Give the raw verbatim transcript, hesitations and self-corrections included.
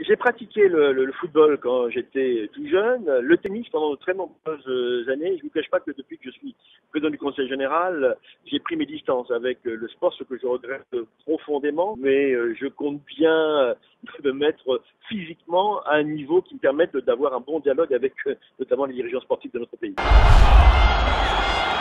J'ai pratiqué le, le, le football quand j'étais tout jeune, le tennis pendant de très nombreuses années. Je ne vous cache pas que depuis que je suis président du Conseil général, j'ai pris mes distances avec le sport, ce que je regrette profondément, mais je compte bien me mettre physiquement à un niveau qui me permette d'avoir un bon dialogue avec notamment les dirigeants sportifs de notre pays.